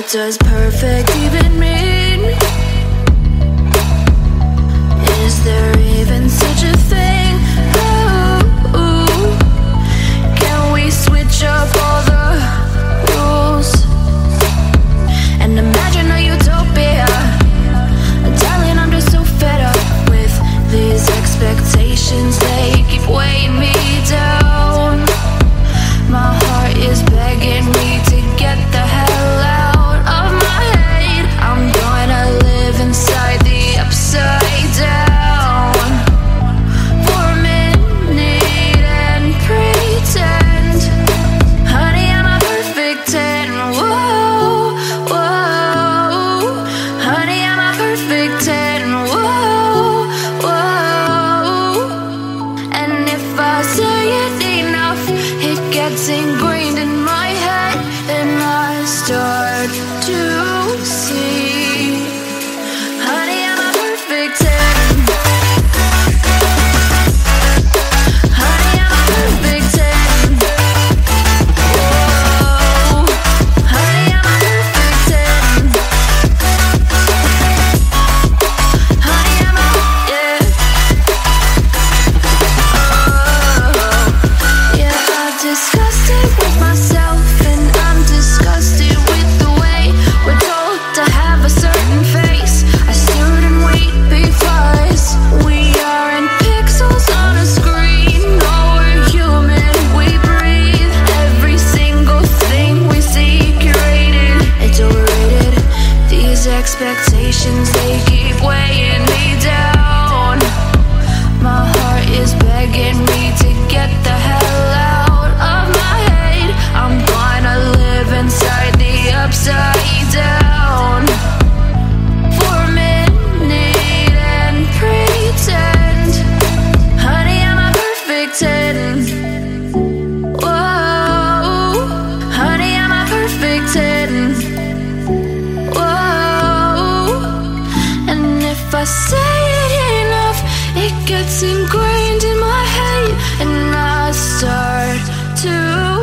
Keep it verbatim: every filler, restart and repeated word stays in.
What does perfect even mean? Is there even such a thing? Ooh, can we switch up all the rules and imagine a utopia? Darling, I'm just so fed up with these expectations. They keep weighing me down. My heart is begging me to get the hell out of my head. I'm gonna live inside the upside down for a minute and pretend, honey, I'm a perfect ten. Whoa, whoa, honey, I'm a perfect ten. Whoa, whoa, and if I say it enough, it gets ingrained in my head, and I start to see, honey, I'm a perfect ten. Honey, I'm a perfect ten. Whoa, honey, I'm a perfect ten. Honey, I'm a, yeah. Oh, yeah, I've discussed it with myself, and I'm disgusted with the way we're told to have a certain face, a certain weight, because we aren't pixels on a screen. No, we're human, we breathe. Every single thing we see curated, it's overrated. These expectations, they keep weighing me down. My heart is begging me to get the hell out of my head. I'm gonna live inside the upside down for a minute and pretend, honey, I'm a perfect ten. Whoa, honey, I'm a perfect ten. Whoa, and if I say it enough, it gets ingrained in my head, and I start to